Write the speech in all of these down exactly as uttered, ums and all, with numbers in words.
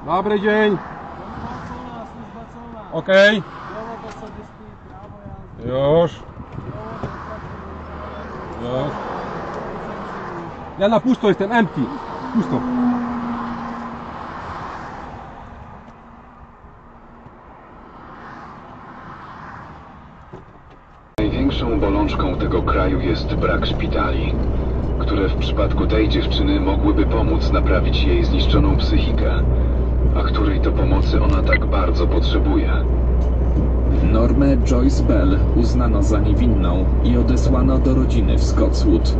Dobry dzień. Okej. Już. Już. Ja na pusto jestem, empty. Pusto. Największą bolączką tego kraju jest brak szpitali, które w przypadku tej dziewczyny mogłyby pomóc naprawić jej zniszczoną psychikę, a której to pomocy ona tak bardzo potrzebuje. Normę Joyce Bell uznano za niewinną i odesłano do rodziny w Scotswood.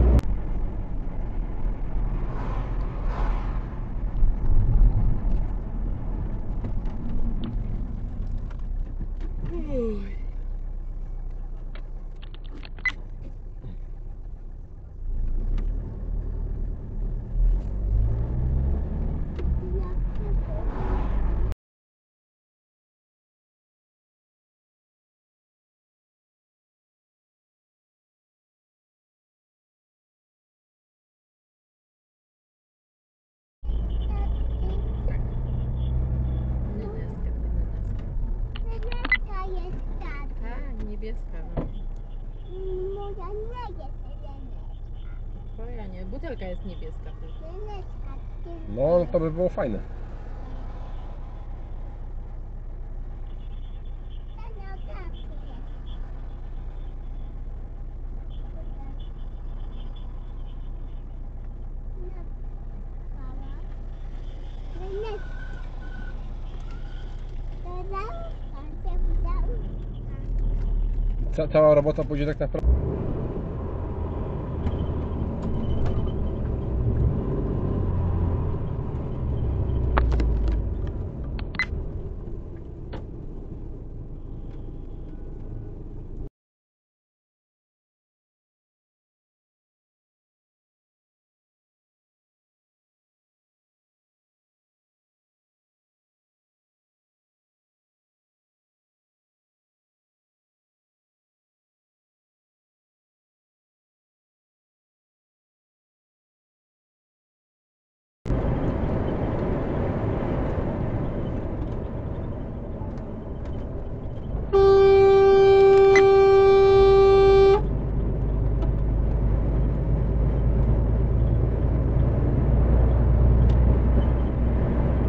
Niebieska, no. Moja nie jest zielona. Twoja nie, butelka jest niebieska. No to by było fajne. Ca cała robota pójdzie tak naprawdę.